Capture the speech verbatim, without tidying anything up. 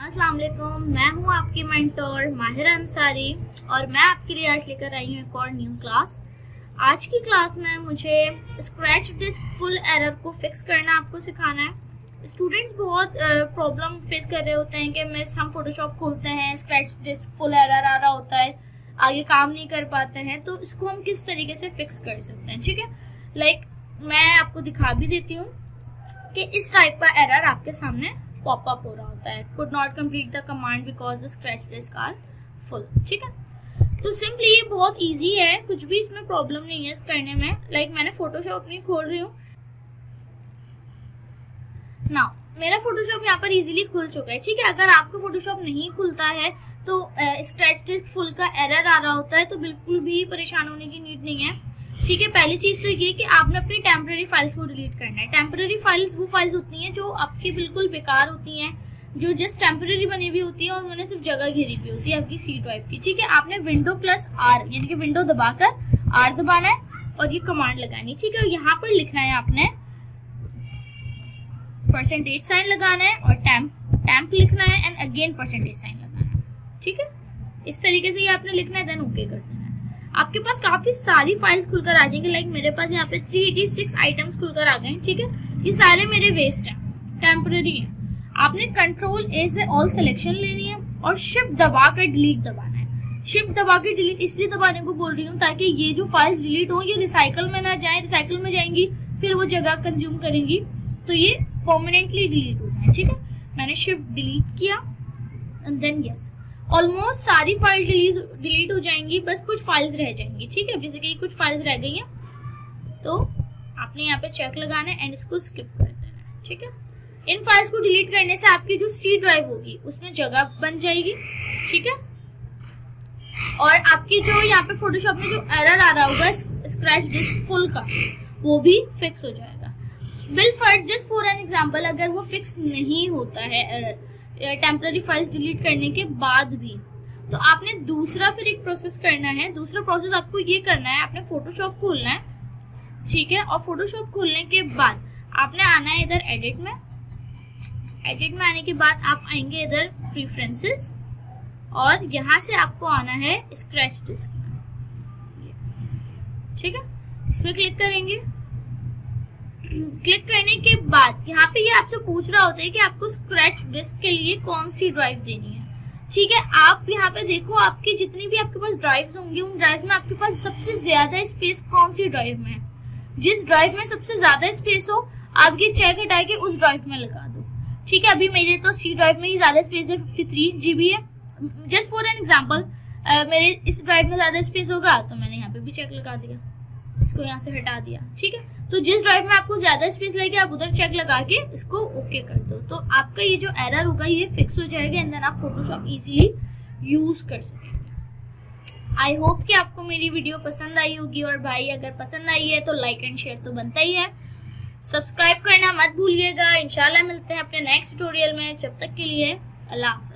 अस्सलाम वालेकुम, मैं हूँ आपकी मेंटोर माहिरा अंसारी और मैं आपके लिए आज लेकर आई हूँ एक और न्यू क्लास। आज की क्लास में मुझे स्क्रैच डिस्क फुल एरर को फिक्स करना आपको सिखाना है। स्टूडेंट्स बहुत प्रॉब्लम फेस कर रहे होते हैं कि मिस हम फोटोशॉप खोलते हैं, स्क्रैच डिस्क फुल एरर आ रहा होता है, आगे काम नहीं कर पाते हैं, तो इसको हम किस तरीके से फिक्स कर सकते हैं। ठीक है, लाइक मैं आपको दिखा भी देती हूँ कि इस टाइप का एरर आपके सामने पॉप अप हो रहा होता है, could not complete the command because the scratch disk are full। ठीक है, तो सिंपली ये बहुत इजी है, कुछ भी इसमें प्रॉब्लम नहीं है करने में। लाइक like मैंने फोटोशॉप नहीं खोल रही हूँ ना, मेरा फोटोशॉप यहाँ पर इजीली खुल चुका है। ठीक है, अगर आपका फोटोशॉप नहीं खुलता है तो स्क्रैच डिस्क फुल का एरर आ रहा होता है तो बिल्कुल भी परेशान होने की नीड नहीं है। ठीक है, पहली चीज तो ये कि आपने अपनी टेम्पररी फाइल्स को डिलीट करना है। टेम्पररी फाइल्स वो फाइल्स होती हैं जो आपकी बिल्कुल बेकार होती हैं, जो जस्ट टेम्पररी बनी हुई होती है और उन्होंने सिर्फ जगह घेरी हुई होती है आपकी सी ड्राइव की। ठीक है, आपने विंडो प्लस आर यानी कि विंडो दबाकर आर दबाना है और ये कमांड लगानी। ठीक है, यहाँ पर लिखना है आपने परसेंटेज साइन लगाना है और टैम्प टैम्प लिखना है एंड अगेन परसेंटेज साइन लगाना है। ठीक है, इस तरीके से ये आपने लिखना है, देन ओके कर देना है। आपके पास काफी सारी फाइल्स खुलकर आ जाएंगी। लाइक मेरे पास यहाँ पे तीन सौ छियासी आइटम्स खुलकर आ गए। ठीक है, ये सारे मेरे वेस्ट हैं, टेम्पररी हैं। आपने कंट्रोल ए से ऑल सिलेक्शन लेनी है और शिफ्ट दबा कर डिलीट दबाना है। शिफ्ट दबा के डिलीट इसलिए दबाने को बोल रही हूँ ताकि ये जो फाइल्स डिलीट हो ये रिसाइकल में ना जाए, रिसाइकल में जाएंगी फिर वो जगह कंज्यूम करेंगी तो ये परमानेंटली डिलीट हो जाए। ठीक है, मैंने शिफ्ट डिलीट किया एंड देन यस, ऑलमोस्ट सारी फाइल डिलीट हो जाएंगी, बस कुछ फाइल्स रह जाएंगी। ठीक है, जैसे कि कुछ फाइल्स रह गई हैं तो आपने यहाँ पे चेक लगाना है एंड इसको स्किप कर देना है। ठीक है, इन फाइल्स को डिलीट करने से आपकी जो सी ड्राइव होगी उसमें जगह बन जाएगी। ठीक है, और आपकी जो यहाँ पे फोटोशॉप में जो एरर आ रहा होगा स्क्रैच डिस्क फुल का वो भी फिक्स हो जाएगा। Bill first just for an example, अगर वो फिक्स नहीं होता है एरर टेम्पररी फाइल्स डिलीट करने के बाद भी, तो आपने दूसरा फिर एक प्रोसेस करना है। दूसरा प्रोसेस आपको ये करना है, आपने फोटोशॉप खोलना है। ठीक है, और फोटोशॉप खोलने के बाद आपने आना है इधर एडिट में। एडिट में आने के बाद आप आएंगे इधर प्रेफरेंसेस और यहाँ से आपको आना है स्क्रैच डिस्क में। ठीक है, इस पर क्लिक करेंगे। क्लिक करने के बाद यहाँ पे ये आपसे पूछ रहा होता है कि आपको स्क्रैच डिस्क के लिए कौन सी ड्राइव देनी है। ठीक है, आप यहाँ पे देखो आपकी जितनी भी आपके पास ड्राइव्स होंगी उन ड्राइव में आपके पास सबसे ज्यादा स्पेस कौन सी ड्राइव में है। जिस ड्राइव में सबसे ज्यादा स्पेस हो आप ये चेक हटा के उस ड्राइव में लगा दो। ठीक है, अभी मेरे तो सी ड्राइव में ही ज्यादा स्पेस है, फिफ्टी थ्री जीबी है। जस्ट फॉर एन एग्जाम्पल मेरे इस ड्राइव में ज्यादा स्पेस होगा तो मैंने यहाँ पे भी चेक लगा दिया, इसको यहाँ से हटा दिया। ठीक है, तो जिस ड्राइव में आपको ज्यादा स्पेस लगेगी आप उधर चेक लगा के इसको ओके कर दो, तो आपका ये जो एरर होगा ये फिक्स हो जाएगा एंड देन आप फोटोशॉप इजीली यूज कर सकेंगे। आई होप कि आपको मेरी वीडियो पसंद आई होगी, और भाई अगर पसंद आई है तो लाइक एंड शेयर तो बनता ही है। सब्सक्राइब करना मत भूलिएगा। इंशाल्लाह मिलते हैं अपने नेक्स्ट ट्यूटोरियल में, जब तक के लिए अल्लाह।